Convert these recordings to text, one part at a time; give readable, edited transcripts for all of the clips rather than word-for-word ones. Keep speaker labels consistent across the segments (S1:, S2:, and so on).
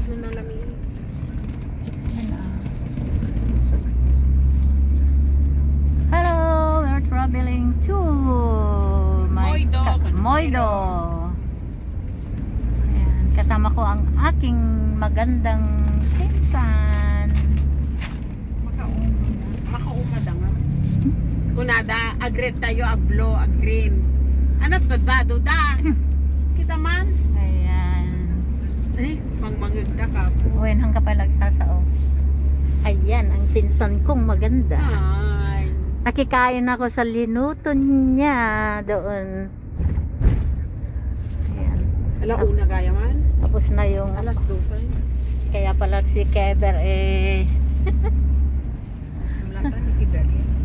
S1: Ito na lamis.
S2: Hello, we're traveling to Moido. Ayan, kasama ko ang aking magandang pinsan.
S1: Makaumada nga. Kunada, agret tayo, aglo, agreen. Anat badbado da. Kita man.
S2: Ayan.
S1: Mangmangagda ka po.
S2: Uwin hang kapalag sasao. Ayan, ang pinsan kong maganda.
S1: Ay.
S2: Nakikain ako sa linuto niya doon. Ayan.
S1: Alauna kaya man?
S2: Tapos na yung...
S1: Alas 12.
S2: Kaya pala si Keber eh...
S1: Sulatan ni Keber.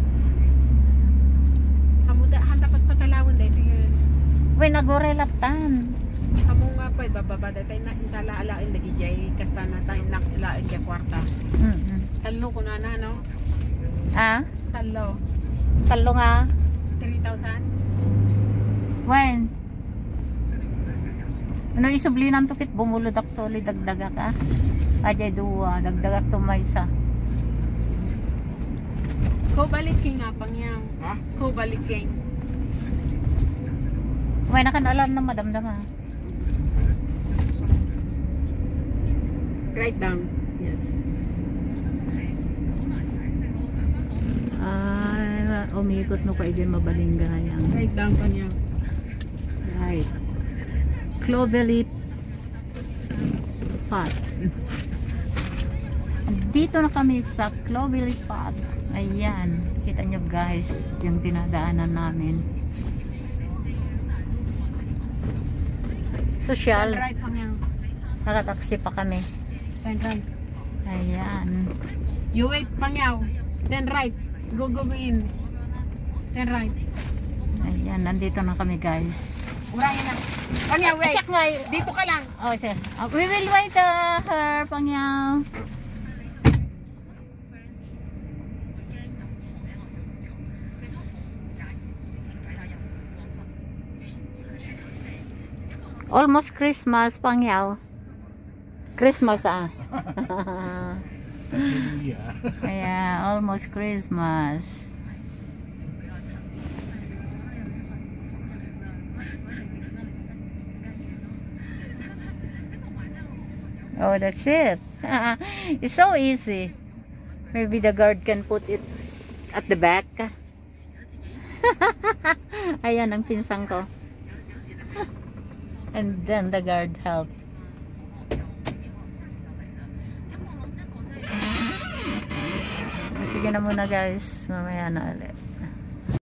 S1: Kamuda, dapat patalawin dahil yun.
S2: Uy, nagurelatan.
S1: Kamu nga pa, bababa dahil na intalaalain lagi jay kasta na tayo nakilain jay kwarta. Talo ko na no?
S2: Ah?
S1: Talo.
S2: Talo nga?
S1: 3,000?
S2: When? Ano isubli ng tukit? Bumulod ako tuloy, dagdaga ka? Ajay duwa, dagdaga tumaysa.
S1: Ko baliking nga pangyang. Ha? Ko baliking.
S2: Uy, nakanalan na madamdama.
S1: Right down. Yes.
S2: Ay, umikot mo pa dyan mabalingga yan.
S1: Right down pangyang.
S2: Right. Clovelly Pot. Dito na kami sa Clovelly Pot. Ayan. Kita nyo guys, yung dinadaanan namin. Social.
S1: Turn right pangyang.
S2: Nakataksi pa kami.
S1: Turn right.
S2: Ayan.
S1: You wait pangyaw. Then right. Go in. Then right.
S2: Ayan, nandito na kami guys.
S1: Urahin na. Pangyaw, wait.
S2: Asyak nga.
S1: Dito ka lang.
S2: Oh, sir. We will wait her, Pangyaw. Almost Christmas, Pangyaw. Christmas, ah. Yeah, almost Christmas. Oh, that's it. It's so easy. Maybe the guard can put it at the back. Ayan ang pinsang ko. And then the guard help. Sige na muna guys. Mamaya na ulit.